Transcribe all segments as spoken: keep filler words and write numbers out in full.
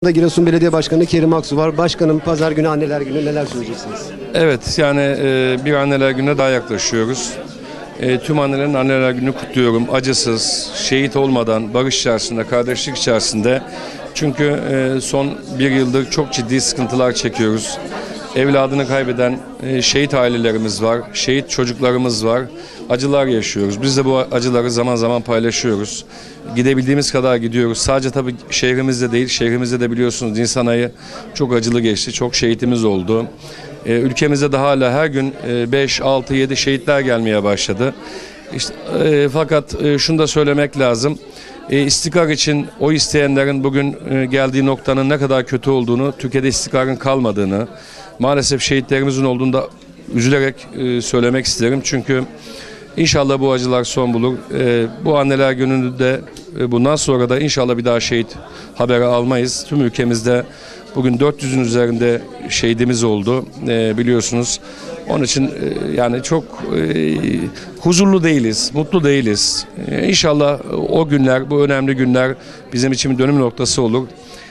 Giresun Belediye Başkanı Kerim Aksu var. Başkanım, pazar günü Anneler Günü, neler söyleyeceksiniz? Evet, yani e, bir Anneler Günü'ne daha yaklaşıyoruz. E, tüm annelerin Anneler Günü'nü kutluyorum. Acısız, şehit olmadan, barış içerisinde, kardeşlik içerisinde. Çünkü e, son bir yıldır çok ciddi sıkıntılar çekiyoruz. Evladını kaybeden e, şehit ailelerimiz var, şehit çocuklarımız var. Acılar yaşıyoruz. Biz de bu acıları zaman zaman paylaşıyoruz. Gidebildiğimiz kadar gidiyoruz. Sadece tabii şehrimizde değil, şehrimizde de biliyorsunuz Nisan ayı çok acılı geçti. Çok şehitimiz oldu. E, ülkemizde de hala her gün beş, altı, yedi şehitler gelmeye başladı. İşte, e, fakat e, şunu da söylemek lazım. E, istikrar için o isteyenlerin bugün e, geldiği noktanın ne kadar kötü olduğunu, Türkiye'de istikrarın kalmadığını, maalesef şehitlerimizin olduğunu da üzülerek e, söylemek isterim. Çünkü inşallah bu acılar son bulur. E, bu Anneler Günü'nde e, bundan sonra da inşallah bir daha şehit haberi almayız. Tüm ülkemizde bugün dört yüzün üzerinde şehidimiz oldu e, biliyorsunuz. Onun için e, yani çok e, huzurlu değiliz, mutlu değiliz. E, İnşallah o günler, bu önemli günler bizim için bir dönüm noktası olur.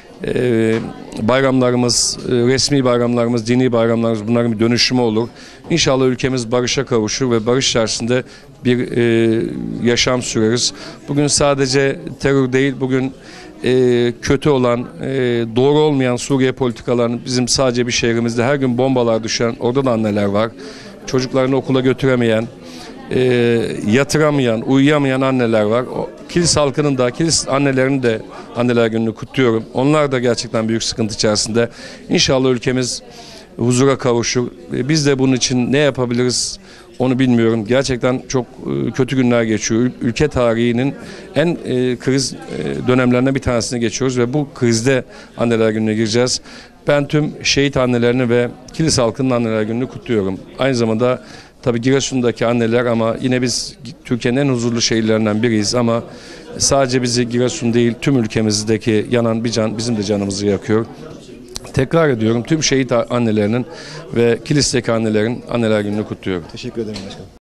E, bayramlarımız, e, resmi bayramlarımız, dini bayramlarımız, bunların bir dönüşümü olur. İnşallah ülkemiz barışa kavuşur ve barış içerisinde bir e, yaşam süreriz. Bugün sadece terör değil, bugün e, kötü olan, e, doğru olmayan Suriye politikalarının bizim sadece bir şehrimizde her gün bombalar düşen, orada da anneler var. Çocuklarını okula götüremeyen, e, yatıramayan, uyuyamayan anneler var. O, Kilis halkının da, Kilis annelerini de Anneler Günü'nü kutluyorum. Onlar da gerçekten büyük sıkıntı içerisinde. İnşallah ülkemiz huzura kavuşur. E, biz de bunun için ne yapabiliriz onu bilmiyorum. Gerçekten çok e, kötü günler geçiyor. Ülke tarihinin en e, kriz e, dönemlerine bir tanesini geçiyoruz ve bu krizde Anneler Günü'ne gireceğiz. Ben tüm şehit annelerini ve Kilis halkının Anneler Günü'nü kutluyorum. Aynı zamanda tabii Giresun'daki anneler, ama yine biz Türkiye'nin en huzurlu şehirlerinden biriyiz, ama sadece bizi Giresun değil, tüm ülkemizdeki yanan bir can bizim de canımızı yakıyor. Tekrar ediyorum, tüm şehit annelerinin ve Kilis'teki annelerin Anneler Günü'nü kutluyorum. Teşekkür ederim başkanım.